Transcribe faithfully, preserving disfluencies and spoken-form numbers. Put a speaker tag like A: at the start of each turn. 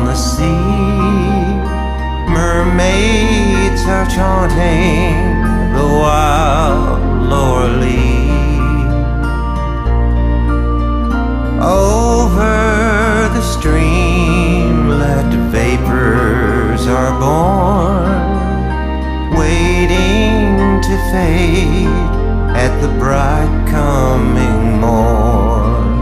A: on the sea, mermaids are chanting the wild lower lea. Over the streamlet vapors are born, waiting to fade at the bright coming morn.